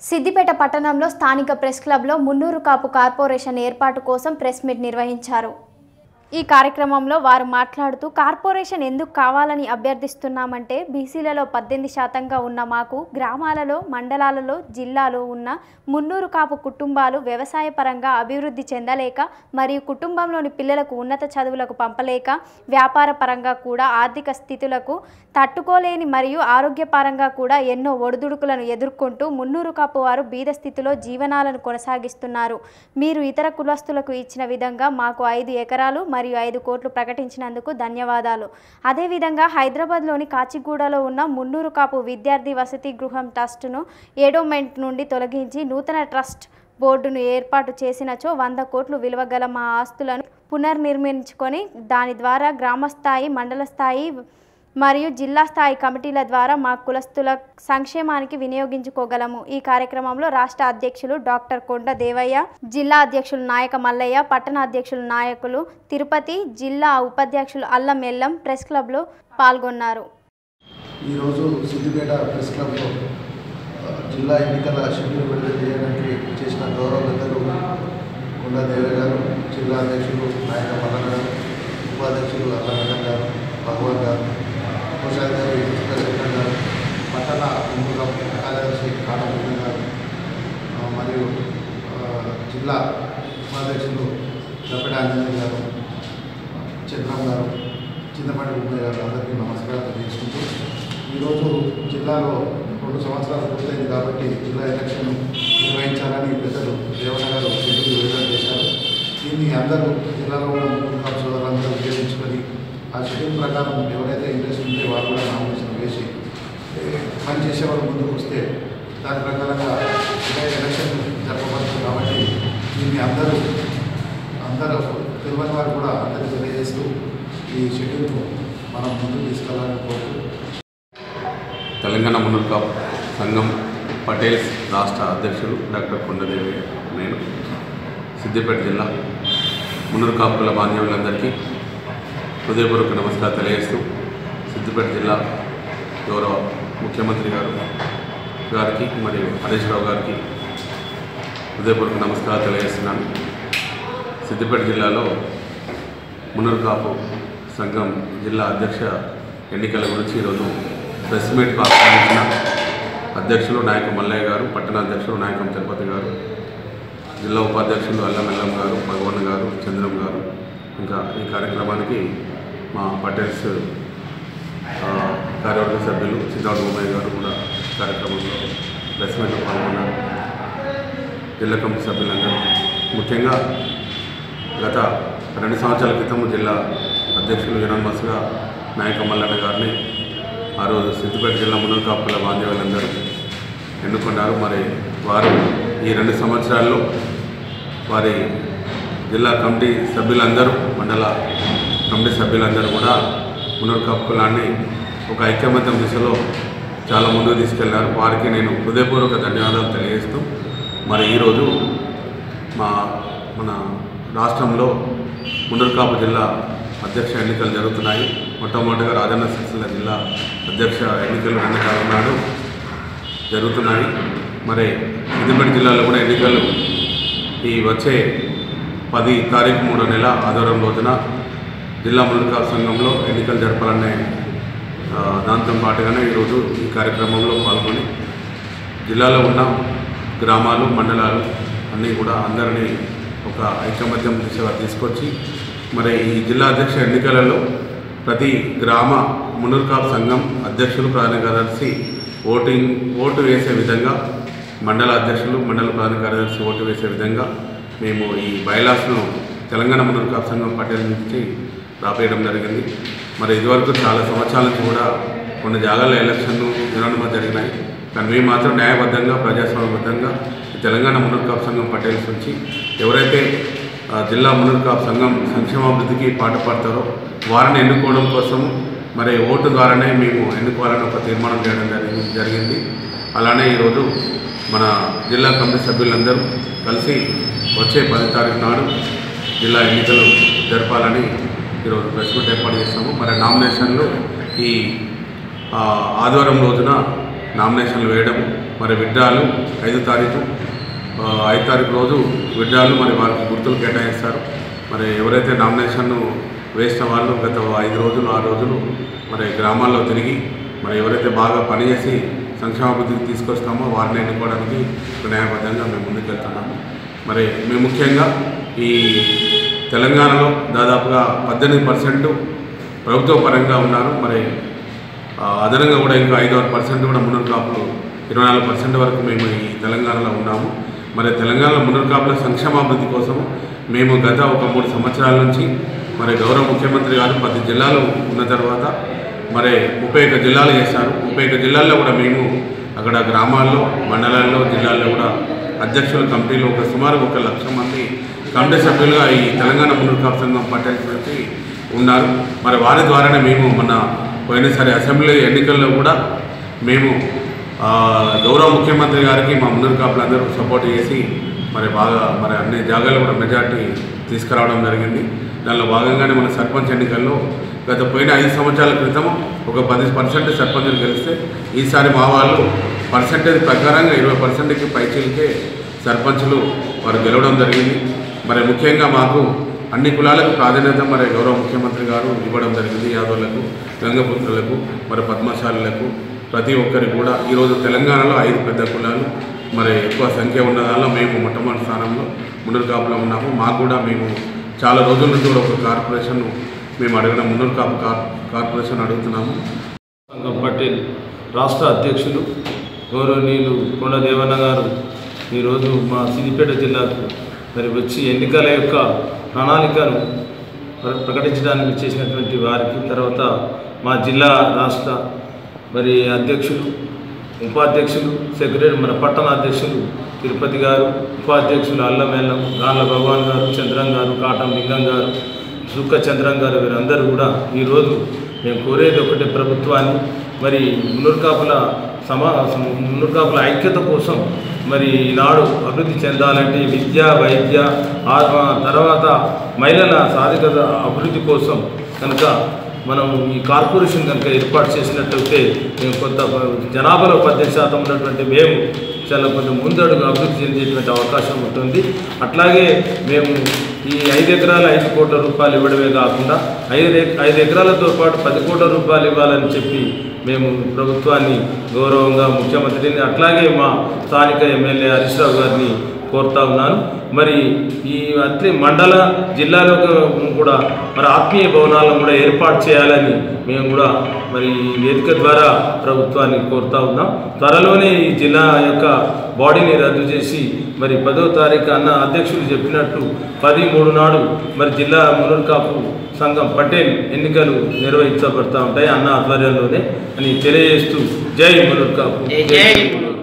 సిద్దిపేట పట్టణంలో స్థానిక ప్రెస్ క్లబ్లో మున్నూరు కాపు కార్పొరేషన్ ఏర్పాటు కోసం ప్రెస్ మీట్ నిర్వహించారు. ఈ కార్యక్రమంలో వారు మాట్లాడుతూ కార్పొరేషన్ ఎందుకు కావాలని అభ్యర్థిస్తున్నామంటే బీసీలలో 18% ఉన్న మాకు గ్రామాలలో, మండలాలలో, జిల్లాలో ఉన్న మున్నూరు కాపు కుటుంబాలు వ్యవసాయ పరంగా అభివృద్ధి చెందలేక మరియు కుటుంబంలోని పిల్లలకు ఉన్నత చదువులకు పంపలేక వ్యాపార పరంగా కూడా ఆర్థిక స్థితులకు తట్టుకోలేని మరియు ఆరోగ్యపరంగా కూడా ఎన్నో ఒడిదుడుకులను ఎదుర్కొంటూ మున్నూరు కాపు వారు బీద స్థితిలో జీవనాలను కొనసాగిస్తున్నారు. మీరు ఇతర కులస్తులకు ఇచ్చిన విధంగా మాకు 5 ఎకరాలు మరియు 5 కోట్లు ప్రకటించినందుకు ధన్యవాదాలు. అదేవిధంగా హైదరాబాద్లోని కాచిగూడలో ఉన్న మున్నూరు కాపు విద్యార్థి వసతి గృహం ట్రస్టును ఎండోమెంట్ నుండి తొలగించి నూతన ట్రస్ట్ బోర్డును ఏర్పాటు చేసినచో 100 కోట్లు విలువ గల మా ఆస్తులను పునర్నిర్మించుకొని దాని ద్వారా గ్రామస్థాయి, మండల స్థాయి మరియు జిల్లా స్థాయి కమిటీల ద్వారా మా కులస్తుల సంక్షేమానికి వినియోగించుకోగలము. ఈ కార్యక్రమంలో రాష్ట్ర అధ్యక్షులు డాక్టర్ కొండ దేవయ్య, జిల్లా అధ్యక్షులు నాయక మల్లయ్య, పట్టణ అధ్యక్షులు నాయకులు తిరుపతి, జిల్లా ఉపాధ్యక్షులు అల్లం ఎల్లం ప్రెస్ క్లబ్లో పాల్గొన్నారు. ఈరోజు సిద్దిపేట ప్రెస్ క్లబ్లో జిల్లా ఎన్నికల షెడ్యూల్ విడుదల చేయడానికి చేసిన గౌరవ పెద్దలు కొండ దేవయ్య గారు, జిల్లా అధ్యక్షులు నాయక మల్లయ్య గారు, ఉపాధ్యక్షులు అల్లం ఎల్లం గారు, భగవాన్ గారు, కోశాధికారి వెంకటేశ్వర గారు, పట్టణ ముందుగా కార్యదర్శి కాటమూర్తి గారు మరియు జిల్లా ఉపాధ్యక్షులు దప్పటి ఆంజనేయ గారు, చంద్రం గారు, చింతపండి గుమ్మయ్య గారు అందరికీ నమస్కారం తెలియజేసుకుంటూ ఈరోజు జిల్లాలో 2 సంవత్సరాలు పూర్తయింది కాబట్టి జిల్లా ఎలక్షన్ నిర్వహించాలని పెద్దలు దేవన్న గారు షెడ్యూల్ విడుదల చేశారు. దీన్ని అందరూ జిల్లాలో ఉన్న ముఖ్య కాపు సోదరులందరూ ఉపయోగించుకొని ఆ షెడ్యూల్ ప్రకారం ఎవరైతే ఇంట్రెస్ట్ ఉంటే వారు కూడా నామినేషన్ వేసి పని చేసేవారు ముందుకు వస్తే దాని ప్రకారంగా ఎలక్షన్ జరపబడుతుంది. కాబట్టి దీన్ని అందరూ తెలియని వారు కూడా అందరికీ తెలియజేస్తూ ఈ షెడ్యూల్ను మనం ముందుకు తీసుకెళ్లాలని కోరుతూ తెలంగాణ మున్నూరు కాపు సంఘం పటేల్స్ రాష్ట్ర అధ్యక్షులు డాక్టర్ కొండదేవయ్య నేను సిద్దిపేట జిల్లా మున్నూరు కాపుల బాంధవ్యులందరికీ హృదయపూర్వక నమస్కారం తెలియజేస్తూ సిద్దిపేట జిల్లా గౌరవ ముఖ్యమంత్రి గారికి మరియు హరీష్ రావు గారికి హృదయపూర్వక నమస్కారం తెలియజేస్తున్నాను. సిద్దిపేట జిల్లాలో మున్నూరు కాపు సంఘం జిల్లా అధ్యక్ష ఎన్నికల గురించి ఈరోజు ప్రెస్ మీట్కు ఆహ్వానించిన అధ్యక్షులు నాయక మల్లయ్య గారు, పట్టణ అధ్యక్షులు నాయకం తిరుపతి గారు, జిల్లా ఉపాధ్యక్షులు అల్లం ఎల్లం గారు, భగవాన్ గారు, చంద్రం గారు, ఇంకా ఈ కార్యక్రమానికి మా పటేల్స్ కార్యవర్గ సభ్యులు సిద్ధార్థ గుమ్మయ్య గారు కూడా కార్యక్రమంలో ప్రెస్ మీట్లో పాల్గొన్నారు. జిల్లా కమిటీ సభ్యులందరూ ముఖ్యంగా గత 2 సంవత్సరాల క్రితం జిల్లా అధ్యక్షులు యునానిమస్గా నాయక మల్లన్న గారిని ఆ రోజు సిద్దిపేట జిల్లా మున్నూరు కాపుల బాంధవ్యులందరూ ఎన్నుకున్నారు. మరి వారు ఈ 2 సంవత్సరాల్లో వారి జిల్లా కమిటీ సభ్యులందరూ, మండల కమిటీ సభ్యులందరూ కూడా మున్నూరు కాపు కులాన్ని ఒక ఐక్యమత్యం దిశలో చాలా ముందుకు తీసుకెళ్లారు. వారికి నేను హృదయపూర్వక ధన్యవాదాలు తెలియజేస్తూ మరి ఈరోజు మన రాష్ట్రంలో మున్నూరు కాపు జిల్లా అధ్యక్ష ఎన్నికలు జరుగుతున్నాయి. మొట్టమొదటిగా రాజన్న సిరిసిల్ల జిల్లా అధ్యక్ష ఎన్నికలు 2 తారీఖు నాడు జరుగుతున్నాయి. మరి సిద్దిపేట జిల్లాలో కూడా ఎన్నికలు ఈ వచ్చే 10 తారీఖు 3వ నెల ఆదివారం రోజున జిల్లా మున్నూరు కాపు సంఘంలో ఎన్నికలు జరపాలనే దాంతో పాటుగానే ఈరోజు ఈ కార్యక్రమంలో పాల్గొని జిల్లాలో ఉన్న గ్రామాలు, మండలాలు అన్నీ కూడా అందరినీ ఒక ఐకమత్యం దిశగా తీసుకొచ్చి మరి ఈ జిల్లా అధ్యక్ష ఎన్నికలలో ప్రతి గ్రామ మున్నూరు కాపు సంఘం అధ్యక్షులు, ప్రధాన కార్యదర్శి ఓటు వేసే విధంగా, మండల అధ్యక్షులు, మండల ప్రధాన కార్యదర్శి ఓటు వేసే విధంగా మేము ఈ బైలాస్ను తెలంగాణ మున్నూరు కాపు సంఘం పటేల్ నుంచి రాపేయడం జరిగింది. మరి ఇదివరకు చాలా సంవత్సరాల నుంచి కూడా కొన్ని జాగాల్లో ఎలక్షన్లు యునానిమస్ జరిగినాయి. కానీ మేము మాత్రం న్యాయబద్ధంగా, ప్రజాస్వామ్యబద్ధంగా తెలంగాణ మున్నూరు కాపు సంఘం పటేల్స్ నుంచి ఎవరైతే జిల్లా మున్నూరు కాపు సంఘం సంక్షేమాభివృద్ధికి పాటుపడతారో వారిని ఎన్నుకోవడం కోసం మరి ఓటు ద్వారానే మేము ఎన్నుకోవాలని ఒక తీర్మానం చేయడం జరిగింది. అలానే ఈరోజు మన జిల్లా కమిటీ సభ్యులందరూ కలిసి వచ్చే 10 తారీఖు నాడు జిల్లా ఎన్నికలు జరపాలని ఈరోజు ప్రెస్ మీట్ ఏర్పాటు చేస్తాము. మరి నామినేషన్లు ఈ ఆదివారం రోజున నామినేషన్లు వేయడం, మరి విడ్డాలు 5 తారీఖు రోజు విడ్డాలు మరి వారికి గుర్తులు కేటాయిస్తారు. మరి ఎవరైతే నామినేషన్ను వేసిన వాళ్ళు గత 5 రోజులు 6 రోజులు మరి గ్రామాల్లో తిరిగి మరి ఎవరైతే బాగా పనిచేసి సంక్షేమాభివృద్ధికి తీసుకొస్తామో వారిని ఎన్నుకోవడానికి న్యాయబద్ధంగా మేము ముందుకెళ్తున్నాము. మరి మేము ముఖ్యంగా ఈ తెలంగాణలో దాదాపుగా 18% ప్రభుత్వ పరంగా ఉన్నారు. మరి అదనంగా కూడా ఇంకా 5% కూడా మున్నూరు కాపులు 24% వరకు మేము ఈ తెలంగాణలో ఉన్నాము. మరి తెలంగాణలో మున్నూరు కాపుల సంక్షేమాభివృద్ధి కోసం మేము గత ఒక 3 సంవత్సరాల నుంచి మరి గౌరవ ముఖ్యమంత్రి గారు 10 జిల్లాలు ఉన్న తర్వాత మరి 31 జిల్లాలు చేశారు. 31 జిల్లాల్లో కూడా మేము అక్కడ గ్రామాల్లో, మండలాల్లో, జిల్లాల్లో కూడా అధ్యక్షుల కమిటీలు సుమారు 1 లక్ష మంది కమిటీ సభ్యులుగా ఈ తెలంగాణ మున్నూరు కాపు సంఘం పట్టేసి ఉన్నారు. మరి వారి ద్వారానే మేము పోయినసారి అసెంబ్లీ ఎన్నికల్లో కూడా మేము గౌరవ ముఖ్యమంత్రి గారికి మా మున్నూరు కాపులందరూ సపోర్ట్ చేసి మరి బాగా మరి అన్ని జాగాల్లో కూడా మెజార్టీ తీసుకురావడం జరిగింది. దానిలో భాగంగానే మన సర్పంచ్ ఎన్నికల్లో గత పోయిన 5 సంవత్సరాల క్రితం ఒక 10% సర్పంచులు గెలిస్తే ఈసారి మా వాళ్ళు పర్సంటేజ్ ప్రకారంగా 20%కి పైచీలకే సర్పంచులు వారు గెలవడం జరిగింది. మరి ముఖ్యంగా మాకు అన్ని కులాలకు ప్రాధాన్యత మరి గౌరవ ముఖ్యమంత్రి గారు ఇవ్వడం జరిగింది. యాదవులకు, గంగపుత్రులకు, మరి పద్మశాలులకు ప్రతి ఒక్కరికి కూడా ఈరోజు తెలంగాణలో 5 పెద్ద కులాలు మరి ఎక్కువ సంఖ్య ఉన్న దానిలో మేము మొట్టమొదటి స్థానంలో మున్నూరు కాపులో ఉన్నాము. మాకు కూడా మేము చాలా రోజుల నుంచి కూడా ఒక కార్పొరేషన్ మేము అడిగిన మున్నూరు కాపు కార్పొరేషన్ అడుగుతున్నాము. సంఘం పటేల్ రాష్ట్ర అధ్యక్షులు గౌరవనీయులు కొండ దేవన్న గారు ఈరోజు మా సిద్దిపేట జిల్లాకు మరి వచ్చి ఎన్నికల యొక్క ప్రణాళికను ప్రకటించడానికి చేసినటువంటి వారికి, తర్వాత మా జిల్లా రాష్ట్ర మరి అధ్యక్షులు, ఉపాధ్యక్షులు, సెక్రటరీ మన పట్టణ అధ్యక్షులు తిరుపతి గారు, ఉపాధ్యక్షులు అల్లమేళ్ళం, గాళ్ళ భగవాన్ గారు, చంద్రం గారు, కాటం లింగం గారు, సుక్క చంద్రం గారు వీరందరూ కూడా ఈరోజు మేము కోరేది ఒకటే, ప్రభుత్వాన్ని మరి మున్నూరు కాపుల ఐక్యత కోసం మరి ఈనాడు అభివృద్ధి చెందాలంటే విద్య, వైద్య, తర్వాత మహిళల సాధికారత అభివృద్ధి కోసం కనుక మనం ఈ కార్పొరేషన్ కనుక ఏర్పాటు చేసినట్లయితే మేము కొంత జనాభాలో 18% ఉన్నటువంటి మేము చాలా కొంచెం ముందడుగు అభివృద్ధి చెందేటువంటి అవకాశం ఉంటుంది. అట్లాగే మేము ఈ 5 ఎకరాలు 5 కోట్ల రూపాయలు ఇవ్వడమే కాకుండా 5 ఎకరాలతో పాటు 10 కోట్ల రూపాయలు ఇవ్వాలని చెప్పి మేము ప్రభుత్వాన్ని గౌరవంగా ముఖ్యమంత్రిని అట్లాగే మా స్థానిక ఎమ్మెల్యే హరీష్ రావు గారిని కోరుతా ఉన్నాను. మరి ఈ అట్లే మండల జిల్లాలో కూడా మరి ఆత్మీయ భవనాలను కూడా ఏర్పాటు చేయాలని మేము కూడా మరి వేదిక ద్వారా ప్రభుత్వాన్ని కోరుతా ఉన్నాం. త్వరలోనే ఈ జిల్లా యొక్క బాడీని రద్దు చేసి మరి 10వ తారీఖు అన్న అధ్యక్షులు చెప్పినట్టు 10/3 నాడు మరి జిల్లా మున్నూరు కాపు సంఘం పటేల్ ఎన్నికలు నిర్వహించబడతా ఉంటాయి అన్న ఆధ్వర్యంలోనే అని తెలియజేస్తూ జై మున్నూరు కాపు.